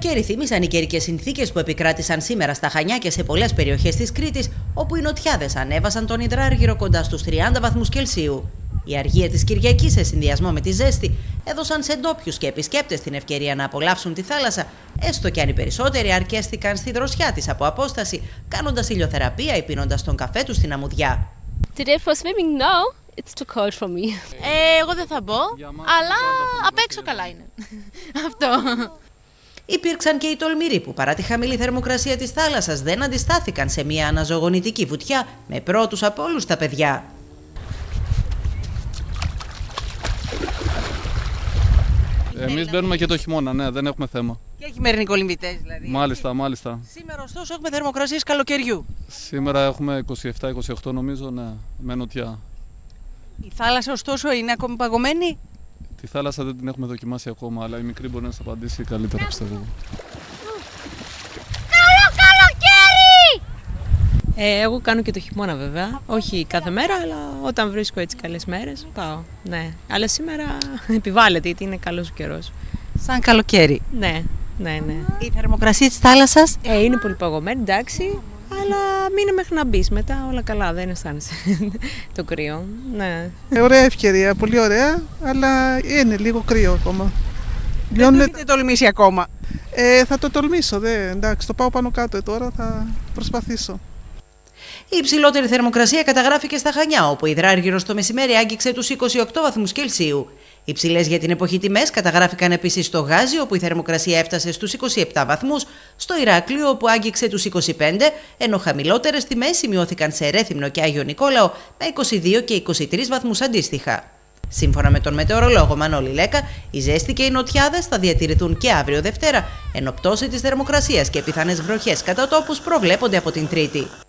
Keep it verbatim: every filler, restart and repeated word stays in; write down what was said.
καλοκαίρι θύμισαν οι καιρικές συνθήκες που επικράτησαν σήμερα στα Χανιά και σε πολλές περιοχές της Κρήτης, όπου οι νοτιάδες ανέβασαν τον υδράργυρο κοντά στους τριάντα βαθμούς Κελσίου. Η αργία της Κυριακής, σε συνδυασμό με τη ζέστη, έδωσαν σε ντόπιους και επισκέπτες την ευκαιρία να απολαύσουν τη θάλασσα, έστω και αν οι περισσότεροι αρκέστηκαν στη δροσιά της από απόσταση, κάνοντας ηλιοθεραπεία ή πίνοντας τον καφέ τους στην αμμουδιά. Today for swimming, no, it's too cold for me. Ε, εγώ δεν θα μπω, αλλά απ' έξω καλά είναι. Αυτό. Υπήρξαν και οι τολμηροί που, παρά τη χαμηλή θερμοκρασία της θάλασσας, δεν αντιστάθηκαν σε μια αναζωογονητική βουτιά, με πρώτους από όλους τα παιδιά. Εμείς μπαίνουμε και το χειμώνα, ναι, δεν έχουμε θέμα. Και χειμερινοί κολυμβητές δηλαδή. Μάλιστα, μάλιστα. Σήμερα ωστόσο έχουμε θερμοκρασίες καλοκαιριού. Σήμερα έχουμε είκοσι επτά είκοσι οκτώ νομίζω, ναι, με νοτιά. Η θάλασσα ωστόσο είναι ακόμη παγωμένη. Τη θάλασσα δεν την έχουμε δοκιμάσει ακόμα, αλλά η μικρή μπορεί να σας απαντήσει καλύτερα, πιστεύω. Καλό καλοκαίρι! Ε, εγώ κάνω και το χειμώνα βέβαια, όχι κάθε μέρα, αλλά όταν βρίσκω έτσι καλές μέρες πάω, ναι. Αλλά σήμερα επιβάλλεται γιατί είναι καλός ο καιρός. Σαν καλοκαίρι. Ναι, ναι, ναι. Η θερμοκρασία της θάλασσας Ε, είναι πολύ παγωμένη, εντάξει, αλλά μείνε μέχρι να μπεις, μετά όλα καλά, δεν αισθάνεσαι το κρύο, ναι. Ε, ωραία ευκαιρία, πολύ ωραία, αλλά είναι λίγο κρύο ακόμα. δεν το έχετε τολμήσει ακόμα. Ε, θα το τολμήσω, δε, εντάξει, το πάω πάνω κάτω τώρα, θα προσπαθήσω. Η υψηλότερη θερμοκρασία καταγράφηκε στα Χανιά, όπου η υδράργυρος το μεσημέρι άγγιξε τους είκοσι οκτώ βαθμούς Κελσίου. Υψηλές για την εποχή τιμές καταγράφηκαν επίσης στο Γάζι, όπου η θερμοκρασία έφτασε στους είκοσι επτά βαθμούς, στο Ηράκλειο, όπου άγγιξε τους είκοσι πέντε, ενώ χαμηλότερες τιμές σημειώθηκαν σε Ρέθυμνο και Άγιο Νικόλαο με είκοσι δύο και είκοσι τρεις βαθμούς αντίστοιχα. Σύμφωνα με τον μετεωρολόγο Μανώλη Λέκα, η ζέστη και οι νοτιάδες θα διατηρηθούν και αύριο Δευτέρα, ενώ πτώση της θερμοκρασίας και πιθανές βροχές κατά τόπους προβλέπονται από την Τρίτη.